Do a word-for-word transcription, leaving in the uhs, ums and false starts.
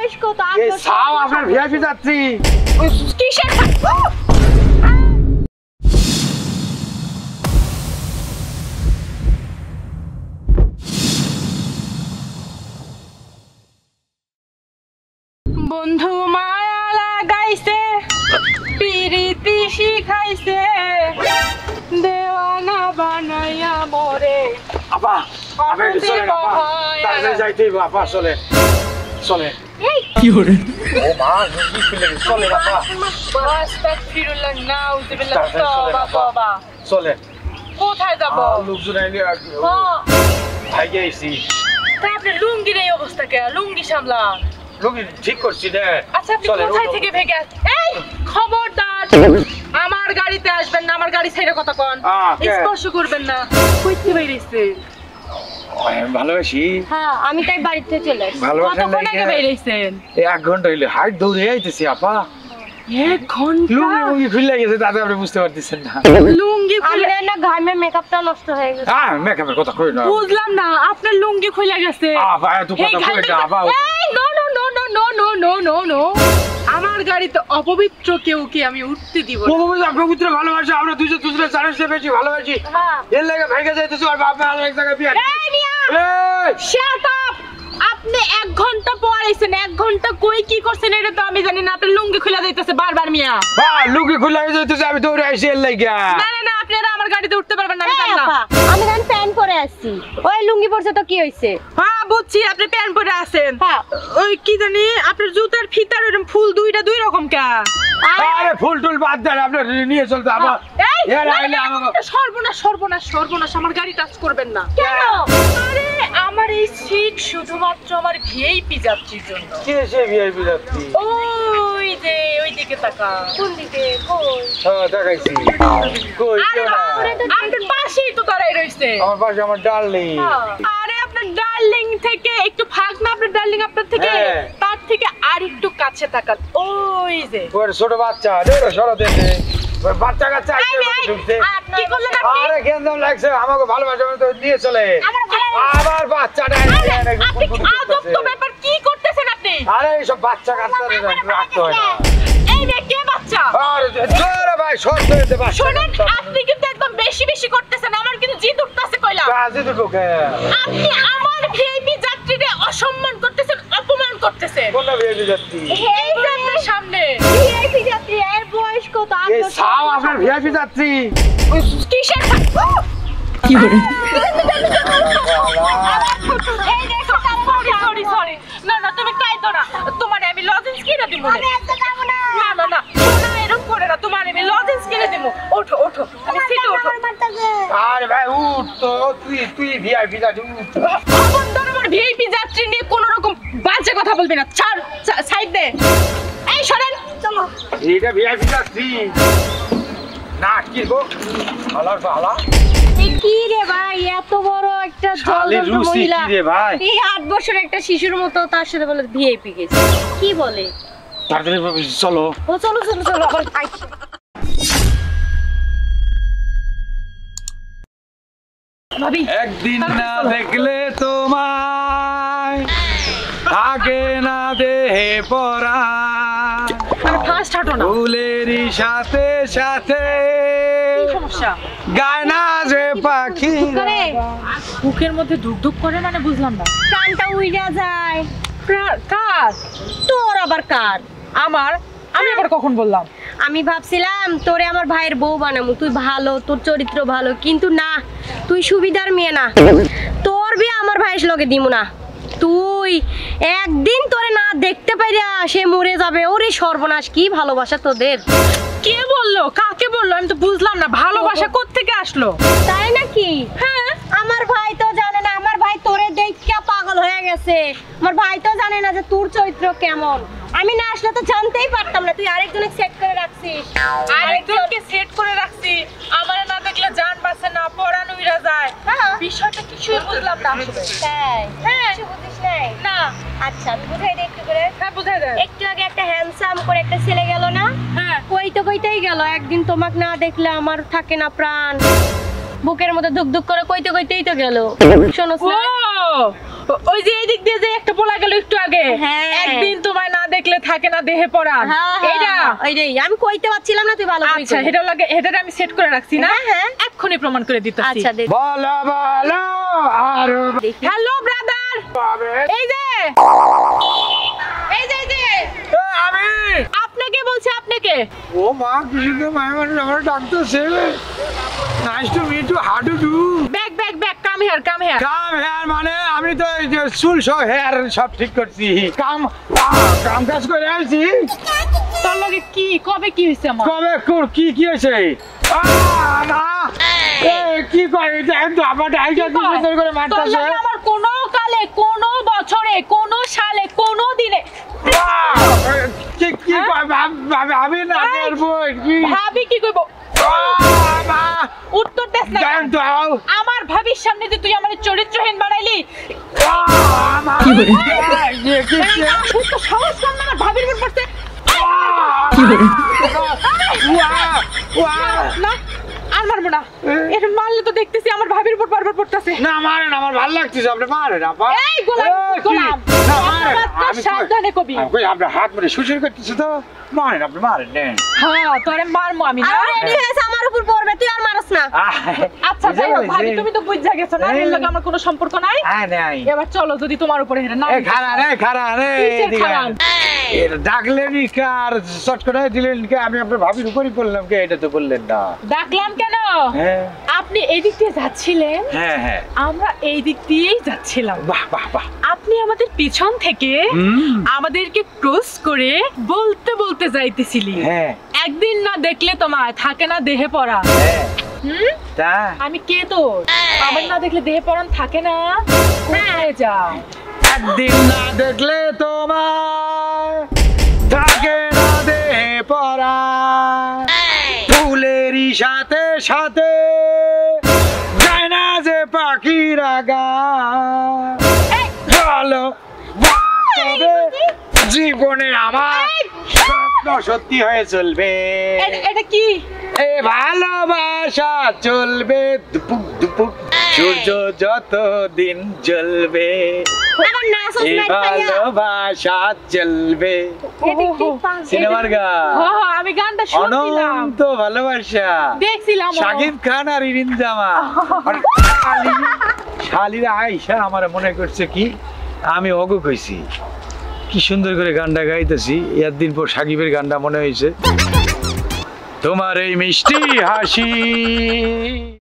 বয়স কত? এই সাও আপনার ভিআইপি যাত্রী। কিসের বন্ধু মায়া লাগাইছে পিরিতি শিখাইছে দেওয়ানা বানাইয়া মোরে। আপা আপনি একটু চলেন আপা, তাড়াতাড়ি যাইতে হবে আপা, চলেন চলেন। কি হরে ও মা কি ফিলে চলেন আপা, আস্তাগফিরুল্লাহ নাউযুবিল্লাহ তাওবা তাওবা। চলেন। কোথায় যাব? লোকজন আইলে ভাই গেছি। তা আপনি লুঙ্গির এই অবস্থা কে? লুঙ্গি সামলা। লুঙ্গি ঠিক করছি না। আচ্ছা আপনি কোথায় থেকে ভেগে আসছেন? এই খবরদার আমার গাড়িতে আসবেন না, আমার গাড়ি ছেড়ে কথা কোন, স্পর্শ করবেন না। কইতে বাইরেছে ভালোবাসি। হ্যাঁ আমি তাই বাড়িতে চলে আসছি। কতক্ষণ আগে বাইরেছেন? এক ঘন্টা হইলে হাইট দৌড়ে আইতেছি আপা। এক ঘন্টা? লুঙ্গি লুঙ্গি খুলে গেছে দাদা, আপনি বুঝতে পারতেছেন না। লুঙ্গি খুলে না, ঘামে মেকআপটা নষ্ট হয়ে গেছে। হ্যাঁ মেকআপের কথা কই না। বুঝলাম না, আপনার লুঙ্গি খুলে গেছে। আপা এত কথা কই না আপা। এই no no no no no no no no no আমার গাড়িতে অপবিত্র কেউ কি আমি উঠতে দিব না। পবিত্র পবিত্র ভালোবাসা, আমরা দুজন দুজনে চারের চেয়ে বেশি ভালোবাসি। হ্যাঁ এর লাগা ভেগে যাইতেছে আর বাপ মা এক জায়গায় বিয়ে। এই মিয়া এই শাট আপ। আপনি এক ঘন্টা পর আইছেন, এক ঘন্টা কই কি করছেন এটা তো আমি জানি না। আপনার লুঙ্গি খুলে যাইতেছে বারবার মিয়া। হ্যাঁ লুঙ্গি খুলে যাইতেছে, আমি দৌড়ে আইছি এর লাগা। না না না আপনারা আমার গাড়িতে উঠতে পারবেন না, আমি জানি না। আমি গান প্যান্ট পরে আসছি, ওই লুঙ্গি পরছে তো কি হইছে? হ্যাঁ বুঝছি আপনি প্যান্ট পরে আছেন। হ্যাঁ ওই কি জানি আপনার জুতার ফিতার এরকম ফুল দুইটা দুই রকম কা। আরে ফুল টুল বাদ দেন, আপনি নিয়ে চলতে আবার। এই এর আইলে আমাকে সর্বনাশ সর্বনাশ সর্বনাশ, আমার গাড়ি টাচ করবেন না। কেন? আরে আমার এই সিট শুধুমাত্র আমার ভিআইপি যাত্রীর জন্য। কে সে ভিআইপি যাত্রী? ওই যে ওই দিকে তাকা। কোন দিকে? কই? হ্যাঁ দেখাইছি। কই আরে কেডা? আপনার পাশেই তো দাঁড়াই রইছে। আমার পাশে আমার ডার্লিং। আরে আপনার ডার্লিং থেকে একটু ফাঁক না, আপনার ডার্লিং আপনার থেকে হ্যাঁ। তার থেকে আর একটু কাছে তাকান। ওই যে ওর ছোট বাচ্চা দেড় সরো দেবে ওই বাচ্চা কাচ্চা আইছে মধ্যে ঢুকছে। কি করলেন আপনি? আরে গেন্দম লাগছে, আমাকে ভালোবাসা তো নিয়ে চলে। আবার বাচ্চাটা আপনি কি আজব তো ব্যাপার, কি করতেছেন আপনি? আরে এইসব বাচ্চা কাচ্চাদের রাখতে হয় না। এই মেয়ে কে বাচ্চা? আরে জোরে ভাই শর্ট করে দে বাচ্চা। শুনেন আপনি কিন্তু একদম বেশি বেশি করতেছেন, আমার কিন্তু জিদ উঠতেছে কইলাম। কাজে তো ঢোকে। আপনি আমার ভিআইপি যাত্রীদের অসম্মান করতেছেন, অপমান করতেছেন। কোন ভিআইপি যাত্রী? এই যে আপনার সামনে ভিআইপি যাত্রী, এর বয়স কত? এই সাও আপনার ভিআইপি যাত্রী। কিসের কি করে? এই দেখো সরি সরি সরি না না তুমি কাইতো না, তোমারে আমি লজেন্স কিনে দিব। আমি আজকে যাব না। না না না না এরকম করে না, তোমারে আমি লজেন্স কিনে দিব। ওঠো ওঠো তুমি সিটে ওঠো। আরে ভাই উঠ তো, তুই তুই ভিআইপি যাত্রী উঠ। খবরদার আমার ভিআইপি যাত্রী নিয়ে কোনো রকম বাজে কথা বলবি না। ছাড় সাইড দে। এই সরেন চলো। এইটা ভিআইপি যাত্রী না কি গো? হালার বালা কি রে ভাই, এত বড় একটা শালি জলদন্ত রুচি মহিলা, কি রে ভাই? এই আট বছরের একটা শিশুর মতো তার সাথে বলে ভিআইপি গেছে, কি বলে? তাড়াতাড়ি চলো। ও চলো চলো চলো আবার আইছে। ভাবি একদিন না দেখলে তোমায় থাকে না দেহে পরা, ফার্স্ট হাঁটো না। ফুলেরই সাথে সাথে কি সমস্যা? গায় না যে পাখি। করে বুকের মধ্যে ধুক ধুক করে মানে বুঝলাম না। কানটা উইড়া যায়। কার? তোর আবার কার? আমার? আমি আবার কখন বললাম? আমি ভাবছিলাম তোরে আমার ভাইয়ের বউ বানাবো, তুই ভালো, তোর চরিত্র ভালো, কিন্তু না, তুই সুবিধার মেয়ে না, তোর বিয়ে আমার ভাইয়ের লগে দিমু না। তুই একদিন তোরে না দেখতে পাইরা সে মরে যাবে। ওরে সর্বনাশ, কি ভালোবাসা তোদের। কে বললো? কাকে বললো? আমি তো বুঝলাম না, ভালোবাসা কোত্থেকে আসলো? তাই নাকি? হ্যাঁ, আমার ভাই তো জানে না, আমার ভাই তোরে দেখা পাগল হয়ে গেছে। আমার ভাই তো জানে না যে তোর চরিত্র কেমন। আমি না আসলে তো জানতেই পারতাম না, তুই আরেকজনকে সেট করে রাখছিস। আরেকজনকে সেট করে রাখছি, আমারে না দেখলে জান বাঁচে না, পরাণ উইরা যায়। হ্যাঁ, বিষয়টা কিছুই বুঝলাম না আসলে। তাই? হ্যাঁ। কিছু বুঝিস নাই? না। আচ্ছা আমি বুঝাই দিই একটু করে। হ্যাঁ বুঝাই দেন। একটু আগে একটা হ্যান্ডসাম করে একটা ছেলে গেল না? হ্যাঁ। কইতে কইতেই গেল, একদিন তোমাকে না দেখলে আমার থাকে না প্রাণ, বুকের মধ্যে ধুক ধুক করে কইতে কইতেই তো গেল। শোনোস না? ও ওই যে এই দিক দিয়ে যে একটা বলা গেল একটু আগে, হ্যাঁ। একদিন তোমার দেখলে থাকে না দেহে পরাণ এইটা এইটাই আমি কইতে পারছিলাম না তুই ভালো করে আচ্ছা এটা লাগে এটা আমি সেট করে রাখছি না হ্যাঁ এক্ষুনি প্রমাণ করে দিতেছি আচ্ছা দে বলো বলো আর হ্যালো ব্রাদার এই যে এই যে এই যে আমি আপনাকে বলছি আপনাকে ও মা কিছু তো মায়ের মানুষ আমার ডাকতেছে nice to meet you how to do back back back come here come here come here মানে আমি তো এই যে চুল সব হেয়ার সব ঠিক করছি কাম আহ, কাম কাজ করে আসছি তোর লগে কি কবে কি হইছে আমার কবে কোর- কি কি হয়েছে আহ, মা এ, কি কয় এটা একটু আমার ডাইটা কি সুন্দর করে তোর মারতেছে লগে আমার কোনো কালে কোনো বছরে কোনো সালে কোনো দিনে আহ, কি কি কয় ভাব- ভাব- আমি না এই, বই কি ভাবি কি কইব আহ, মা উত্তর দেস না দেন দাও আমার ভাবির সামনে যে তুই আমার চরিত্রহীন বানাইলি আহ, মা কি কি কি তুই তো সাহস কম না আমার ভাবির উপর পড়ছে ওয়াও ওয়াও না আর মারবো না এটা মারলে তো দেখতেছি আমার ভাবির উপর বারবার পড়তেছে না মারেন আমার ভালো লাগতেছে আপনি মারেন আপা এই গোলাম এ, কি? গোলাম না মারেন কথাবার্তা আমি সাবধানে কবি আমি কই আপনার হাত ধরে সুশীল করতেছে তো মারেন আপনি মারেন নেন হ্যাঁ তোরে মারমু আমি না আর রেডি হয়েছে আমার উপর পড়বে তুই আর মারস না আচ্ছা যাই হোক ভাবি তুমি তো বুঝা গেছো না এর লগে আমার কোনো সম্পর্ক নাই হ্যাঁ নাই এবার চলো যদি তোমার উপরে হেরে না এ খারা রে খারা রে কিসের এদিকে খাড়া? আন। এর ডাকলেনই কার শর্ট করে দিলেন কে আমি আপনার ভাবির উপরই করলাম কে এটা তো বললেন না ডাকলাম কেন হ্যাঁ আপনি এই দিক দিয়ে যাচ্ছিলেন হ্যাঁ হ্যাঁ আমরা এই দিক দিয়েই যাচ্ছিলাম বাহ বাহ বাহ আপনি আমাদের পিছন থেকে হুম। আমাদেরকে ক্রস করে বলতে বলতে যাইতেছিলি হ্যাঁ একদিন না দেখলে তোমার থাকে না দেহে পড়া হ্যাঁ হুম তা আমি কে তোর আমার না দেখলে দেহে পড়ান থাকে না কোথায় যাও একদিন না দেখলে তোমার থাকে না দেহে পড়া ফুলেরই সাথে সাথে যায় না যে পাখিরা গা ভালো বাস্তবে জীবনে আমার স্বপ্ন সত্যি হয়ে চলবে এটা- এটা কি এ ভালোবাসা চলবে দুপুক দুপুক সূর্য যত দিন জ্বলবে আবার নাচস এই না পাইয়া ভালোবাসা চলবে সিনেমার গান হ হ, আমি গানটা শুনছিলাম অনন্ত ভালোবাসা দেখছিলাম ও। শাকিব খান আর ইরিন জামা আর শালি- শালিরা আইসা আমার মনে করছে কি আমি অগু কইছি কি সুন্দর করে গানটা গাইতেছি একদিন পর সাকিবের গানটা মনে হয়েছে তোমার এই মিষ্টি হাসি